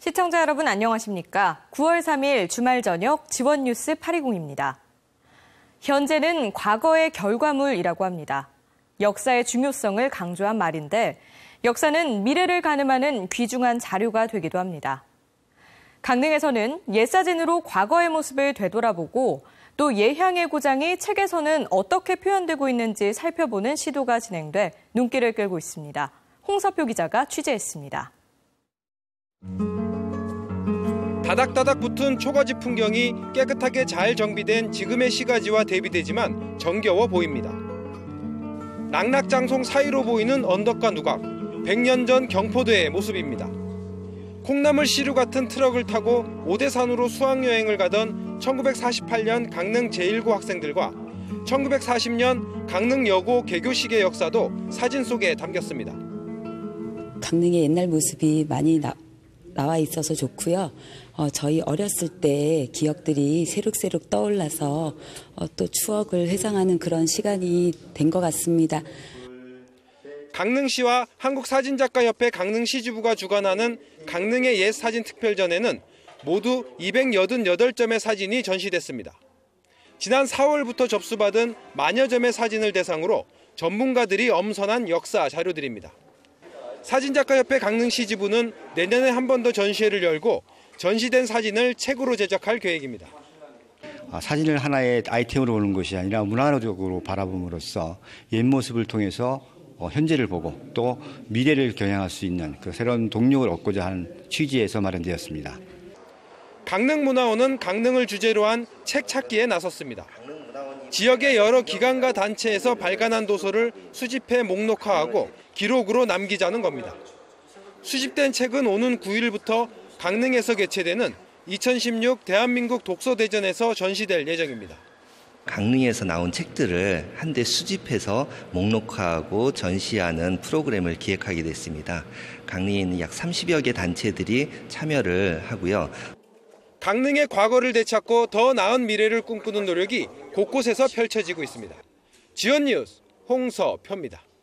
시청자 여러분 안녕하십니까? 9월 3일 주말 저녁 지원뉴스 820입니다. 현재는 과거의 결과물이라고 합니다. 역사의 중요성을 강조한 말인데 역사는 미래를 가늠하는 귀중한 자료가 되기도 합니다. 강릉에서는 옛사진으로 과거의 모습을 되돌아보고 또 예향의 고장이 책에서는 어떻게 표현되고 있는지 살펴보는 시도가 진행돼 눈길을 끌고 있습니다. 홍서표 기자가 취재했습니다. 다닥다닥 붙은 초가지 풍경이 깨끗하게 잘 정비된 지금의 시가지와 대비되지만 정겨워 보입니다. 낙낙장송 사이로 보이는 언덕과 누각, 100년 전 경포대의 모습입니다. 콩나물 시루 같은 트럭을 타고 오대산으로 수학여행을 가던 1948년 강릉 제1고 학생들과 1940년 강릉여고 개교식의 역사도 사진 속에 담겼습니다. 강릉의 옛날 모습이 많이 나와 있어서 좋고요. 저희 어렸을 때 기억들이 새록새록 떠올라서 또 추억을 회상하는 그런 시간이 된 것 같습니다. 강릉시와 한국사진작가협회 강릉시지부가 주관하는 강릉의 옛 사진 특별전에는 모두 288점의 사진이 전시됐습니다. 지난 4월부터 접수받은 만여 점의 사진을 대상으로 전문가들이 엄선한 역사 자료들입니다. 사진작가협회 강릉시지부는 내년에 한 번 더 전시회를 열고 전시된 사진을 책으로 제작할 계획입니다. 사진을 하나의 아이템으로 보는 것이 아니라 문화적으로 바라봄으로써 옛 모습을 통해서 현재를 보고 또 미래를 겨냥할 수 있는 그 새로운 동력을 얻고자 하는 취지에서 마련되었습니다. 강릉문화원은 강릉을 주제로 한 책 찾기에 나섰습니다. 지역의 여러 기관과 단체에서 발간한 도서를 수집해 목록화하고 기록으로 남기자는 겁니다. 수집된 책은 오는 9일부터 강릉에서 개최되는 2016 대한민국 독서대전에서 전시될 예정입니다. 강릉에서 나온 책들을 한데 수집해서 목록화하고 전시하는 프로그램을 기획하게 됐습니다. 강릉에 있는 약 30여 개 단체들이 참여를 하고요. 강릉의 과거를 되찾고 더 나은 미래를 꿈꾸는 노력이 곳곳에서 펼쳐지고 있습니다. 지원뉴스 홍서표입니다.